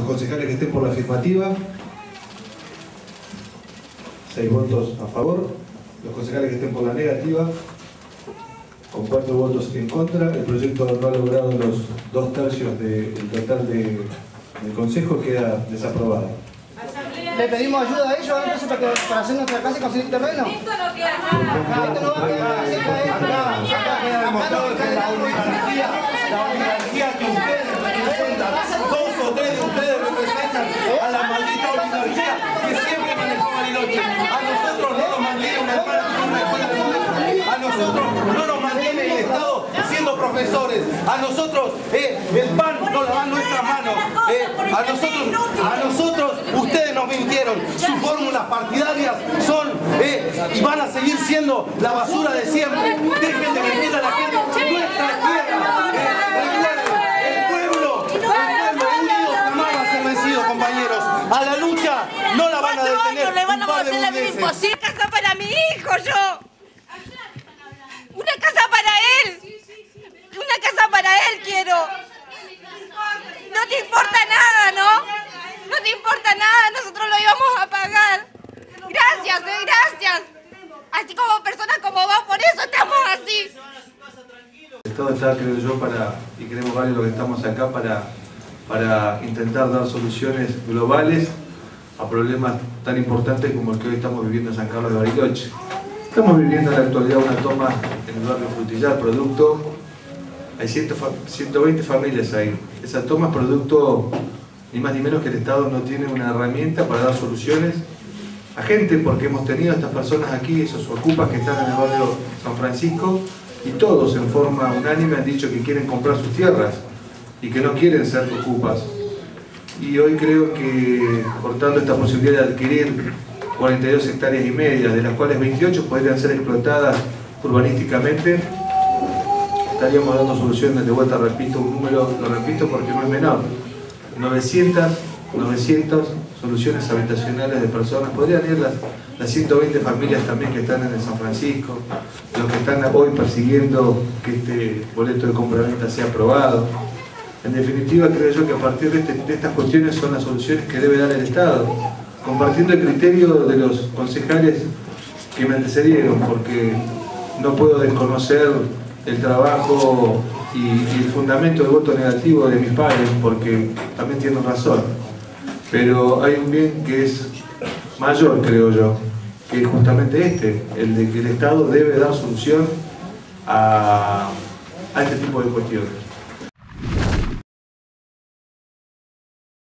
concejales que estén por la afirmativa. 6 votos a favor. Los concejales que estén por la negativa, con 4 votos en contra. El proyecto no ha logrado los 2/3 del total del Consejo, queda desaprobado. Le pedimos ayuda a ellos entonces para hacer nuestra casa y conseguir terreno. Esto no queda nada. Esto no va a quedar así. Acá queda demostrado que la oligarquía que ustedes representan, 2 o 3 de ustedes representan a la maldita oligarquía que siempre manejó Bariloche. A nosotros no nos mantiene una escuela de modelo. A nosotros no nos mantiene el Estado siendo profesores. A nosotros el pan no la dan nuestras manos. A nosotros ustedes nos mintieron. Sus fórmulas partidarias son y van a seguir siendo la basura de siempre. Dejen de mentir a la gente. Nuestra tierra, el pueblo unido jamás va a ser vencido, compañeros. A la lucha no la van a detener. Le van a hacer la vida imposible. Una casa para mi hijo, yo. Una casa para él. Una casa para él quiero. No te importa nada, ¿no? No te importa nada, nosotros lo íbamos a pagar. Gracias, gracias. Así como personas como vos, por eso estamos así. El Estado está, creo yo, y queremos varios los que estamos acá, para intentar dar soluciones globales a problemas tan importantes como el que hoy estamos viviendo en San Carlos de Bariloche. Estamos viviendo en la actualidad una toma en el barrio Frutillar, producto, hay 120 familias ahí. Esa toma es producto, ni más ni menos que el Estado no tiene una herramienta para dar soluciones a gente, porque hemos tenido a estas personas aquí, esos ocupas que están en el barrio San Francisco, y todos en forma unánime han dicho que quieren comprar sus tierras y que no quieren ser ocupas. Y hoy creo que, cortando esta posibilidad de adquirir 42 hectáreas y media, de las cuales 28 podrían ser explotadas urbanísticamente, estaríamos dando soluciones. De vuelta repito un número, lo repito porque no es menor, 900 soluciones habitacionales de personas. Podrían ir las 120 familias también que están en el San Francisco, los que están hoy persiguiendo que este boleto de compraventa sea aprobado. En definitiva, creo yo que a partir de estas cuestiones son las soluciones que debe dar el Estado, compartiendo el criterio de los concejales que me antecedieron, porque no puedo desconocer el trabajo y el fundamento del voto negativo de mis padres, porque también tienen razón. Pero hay un bien que es mayor, creo yo, que es justamente el de que el Estado debe dar solución a este tipo de cuestiones.